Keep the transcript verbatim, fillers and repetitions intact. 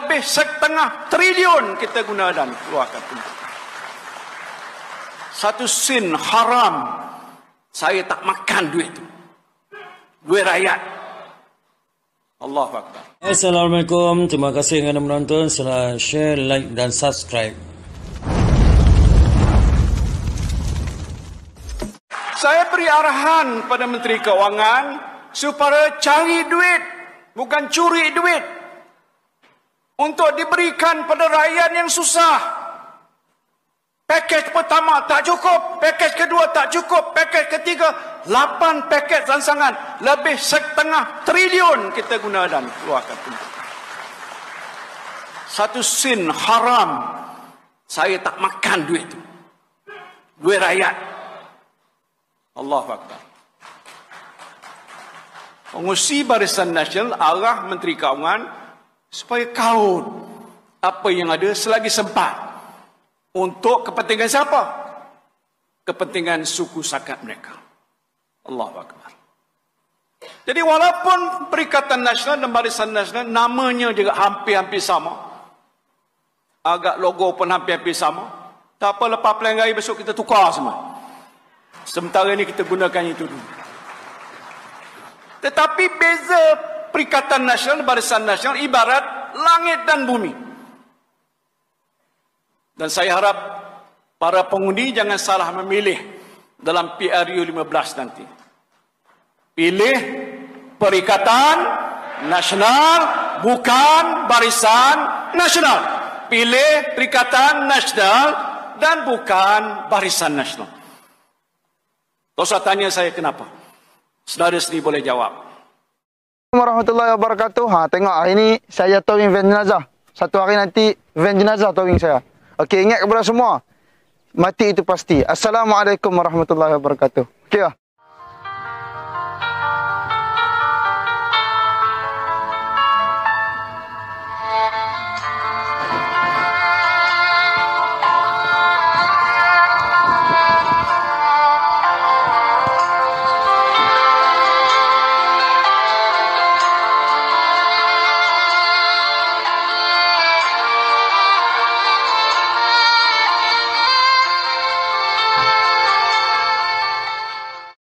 lebih setengah triliun kita guna dan keluarkan untuk satu sen haram. Saya tak makan duit itu, duit rakyat. Allahu Akbar. Assalamualaikum, terima kasih kerana menonton. Sila share, like dan subscribe. Saya beri arahan pada Menteri Keuangan supaya cari duit, bukan curi duit, untuk diberikan pada rakyat yang susah. Pakej pertama tak cukup, pakej kedua tak cukup, pakej ketiga lapan pakej rangsangan, lebih setengah triliun kita guna dan keluarkan untuk satu sen haram. Saya tak makan duit itu, duit rakyat. Allahu Akbar. Pengurusi Barisan Nasional arah Menteri Keuangan supaya kaut apa yang ada selagi sempat. Untuk kepentingan siapa? Kepentingan suku sakat mereka. Allahu Akbar. Jadi walaupun Perikatan Nasional dan Barisan Nasional namanya juga hampir-hampir sama, agak logo pun hampir-hampir sama, tak apa, lepas pilihan raya besok kita tukar semua. Sementara ini kita gunakan itu dulu. Tetapi beza Perikatan Nasional dan Barisan Nasional ibarat langit dan bumi. Dan saya harap para pengundi jangan salah memilih dalam P R U lima belas nanti. Pilih Perikatan Nasional, bukan Barisan Nasional. Pilih Perikatan Nasional dan bukan Barisan Nasional. Tak usah tanya saya kenapa. Saudara sendiri boleh jawab. Warahmatullahi wabarakatuh. Ha, tengok hari ni saya towing van jenazah. Satu hari nanti van jenazah towing saya. Okey, ingat kepada semua, mati itu pasti. Assalamualaikum warahmatullahi wabarakatuh. Okey lah.